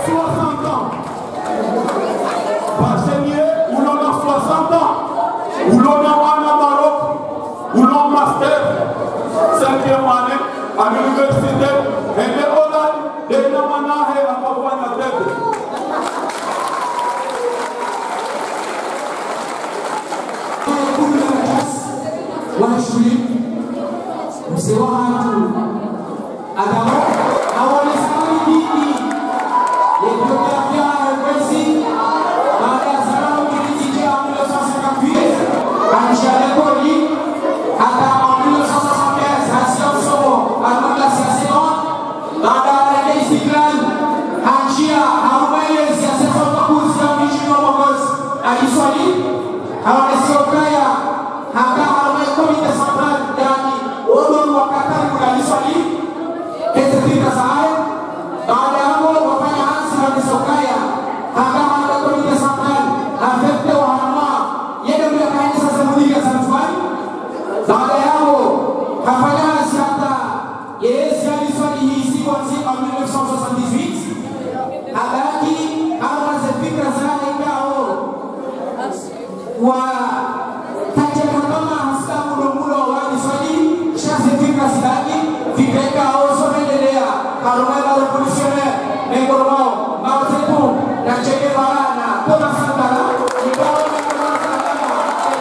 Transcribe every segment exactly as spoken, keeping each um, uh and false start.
soixante ans. Bachelier, ou l'on a soixante ans. Ou l'on a un Maroc, ou l'on master, cinquième année, à l'université, et les Hollande, les Namanahe à Mavana Tête. Wanashuli msewa hatu adamo awale sekali dini yebiografia rekwesi baada ya salamu kilitiki ya mille neuf cent cinquante-huit anishale kodi hata en mille neuf cent soixante-quinze hasia usomo alumni la siasenon baada ya rege istiklal hanjia harumaye siasesa ukakuzi ya mishino mongozi aliswali hawanesi okaya haka harumaye komite central yani odon wakatari kudaliswali kese tika sahaye baada ya hapo wafanya hansi na nisokaya haka harumaye komite central afekte wa haruma yede mle kaini sasa mudika santuani baada ya hapo hafanya hansi hata yesi aliswali hii siku wa siku mille neuf cent soixante-dix-huit habaki harumaye zefikra zahe ikao wa katika kama hasa mulo wani swali shazi fikra sidaki fikra au somelelea karumela revolutionnaire negormo maotepo na Che Guevara na Thomas Sankara ikawa na Thomas Sankara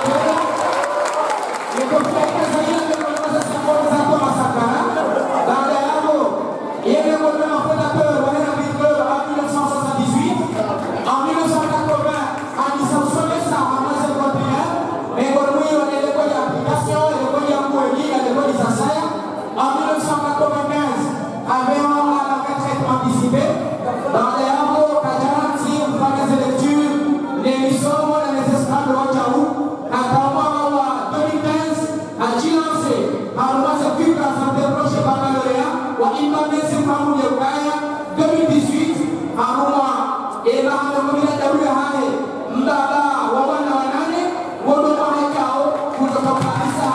niko fikra zaidi kwa sababu za Thomas Sankara baada ya hapo yeye ndio fondateur wa la Bible en mille neuf cent soixante-dix-huit en mille neuf cent quatre-vingts en sommet ça en mille neuf cent vingt et un mais pour lui on est l'école d'application l'école d'Amoueli l'école d'Issaïa en mille neuf cent quatre-vingt-quinze avait à la retraite anticipée dans les hameaux Kajaransi on fait des lectures les sommes les esclaves de Wachaou à Kawawa deux mille quinze à Chilancé à l'Ouest plus qu'à santé proche par la Loréa ou à Imamé Simpamu de Ukaya deux mille dix-huit à Rouen et là le comité de Rouhane Mbaba Wawana Wanane Wodo Wanekao kutoka Paris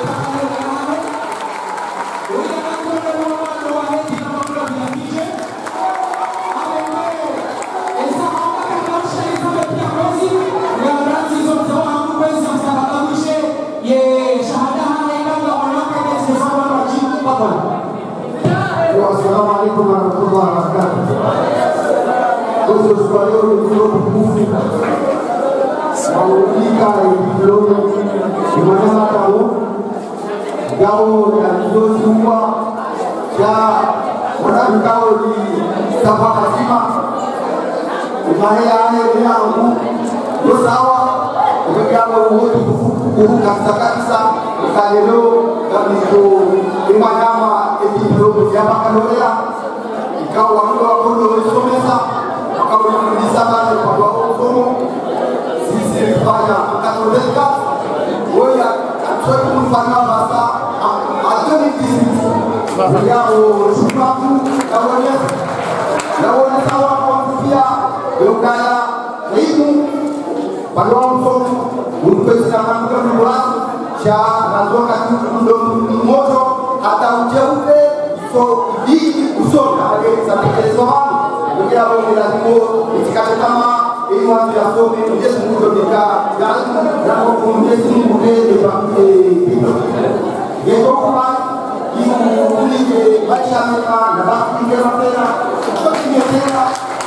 Assalamu alaikum warahmatullahi wabarakatuh. Todos os valores do grupo público, Maulika e Diploma, de Manama Tau, Gao da Dozi Uwa, ya Wana Gao di Tabaka Sima, Mahaya Aya Yangu, Yosawa, Gao Wotu Kuhu Kasakasa, Kalelo, Kamiso, Imanama, Diploma, Yabakaloya, Gao Wando Wakondo Somesa, Gao Nisabane kwa Wakondo, Sisi Rifanya, Katoleka, Oya, Atsoe Kumfanya Basa, Atoni Kisitu, Yao Shumaku, Yawone, Yawone Sawa Kwamfia, Yogaya, Limu, Palwamso, Unpesa Kamka Murasu, Sha, Nazoka Kundo Moto, Ata Ucheupe, So, Di, Usona, Satekesohan, Yogaya Wongelazimu, Itikatama, et moi je la sauve et je suis de l'État la reconnaissance de l'État et donc qui ont voulu que Bachameka la partie de la terre continue à faire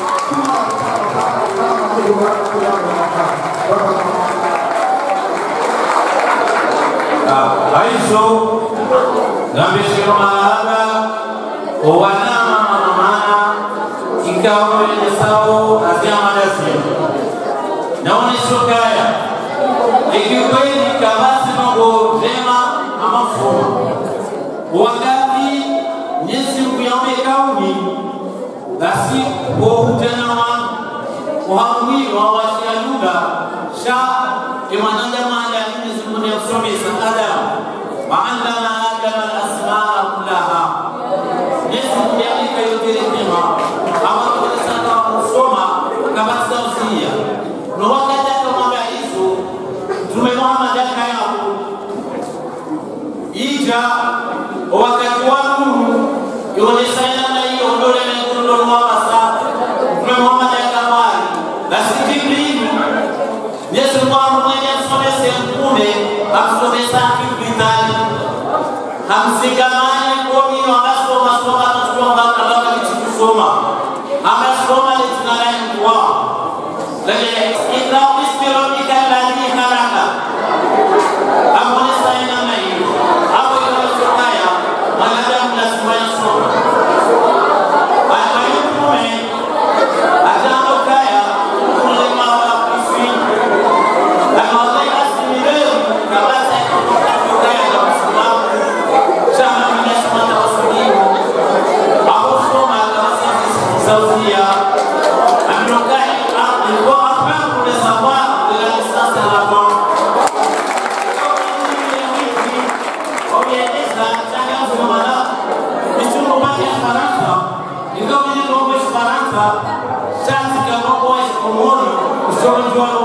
ah Aisho nambishiro mahaba wanama mamana ikawa yenye sao aziama dasi naonesho kaya ikikweli kabasi mambo jema ama mfumo wakati nyesi mkuyame kauni basi kuhutana wa kuhamwi wa washialuga sha imananda maana ini zimuni ya kusomesa adam maandana adam al-asmaa kullaha nyesi mkuyamika yote rehema ama kulisana kusoma kabasi tausia no wakati kama hizo tume Muhammad akayao ija wakati wangu yone sana na hiyo ndole na kundo wa basa tume amesoma litinarai mkua lagi ikra bismirobika ladhi halaka amone saina nai apo ikawa sukaya manadamu lazimanya soma ayayu kume atano kaya kulema wa kisi akalai asimileu kabasa ikawa kaya na msimamu sama minasmata wasudimu apo soma kabasa Saudia, Amrokai, il faut apprendre le savoir de la licence à la banque. On vient d'Isla, chacun ce moment-là, mais si on va dire Esperanza, il faut venir au Esperanza, ça c'est qu'un bon point, c'est comme on, on se rejoint au